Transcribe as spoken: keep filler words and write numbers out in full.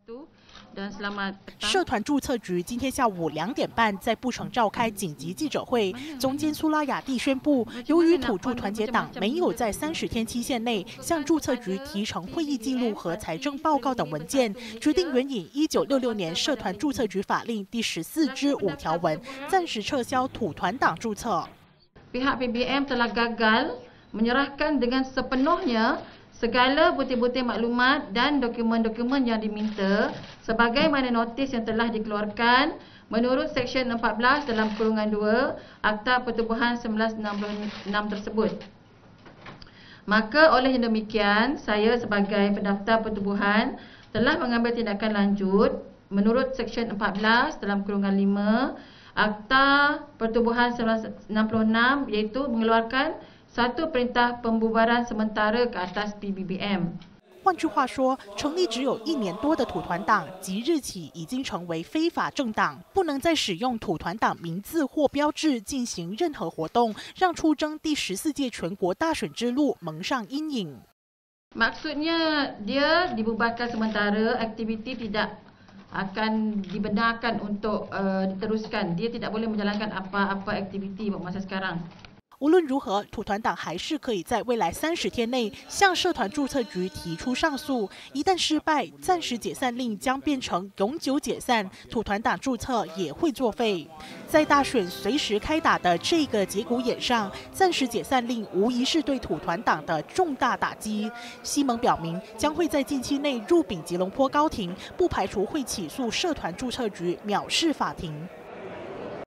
社团注册局今天下午两点半在布城召开紧急记者会，总监苏拉雅蒂宣布，由于土著团结党没有在三十天期限内向注册局提呈会议记录和财政报告等文件，决定援引一九六六年社团注册局法令第十四之五条文，暂时撤销土团党注册。 Pihak P B M telah gagal menyerahkan dengan sepenuhnya segala butir-butir maklumat dan dokumen-dokumen yang diminta sebagaimana notis yang telah dikeluarkan menurut Seksyen empat belas dalam kurungan dua Akta Pertubuhan seribu sembilan ratus enam puluh enam tersebut. Maka oleh yang demikian, saya sebagai pendaftar pertubuhan telah mengambil tindakan lanjut menurut Seksyen empat belas dalam kurungan lima Akta Pertubuhan seribu sembilan ratus enam puluh enam iaitu mengeluarkan satu perintah pembubaran sementara ke atas P B B M。 换句话说，成立只有一年多的土团党，即日起已经成为非法政党，不能再使用土团党名字或标志进行任何活动，让出征第十四届全国大选之路蒙上阴影。 Maksudnya dia dibubarkan sementara, aktiviti tidak akan dibenarkan untuk uh, diteruskan. Dia tidak boleh menjalankan apa-apa aktiviti masa sekarang。 无论如何，土团党还是可以在未来三十天内向社团注册局提出上诉。一旦失败，暂时解散令将变成永久解散，土团党注册也会作废。在大选随时开打的这个节骨眼上，暂时解散令无疑是对土团党的重大打击。西蒙表明，将会在近期内入禀吉隆坡高庭，不排除会起诉社团注册局藐视法庭。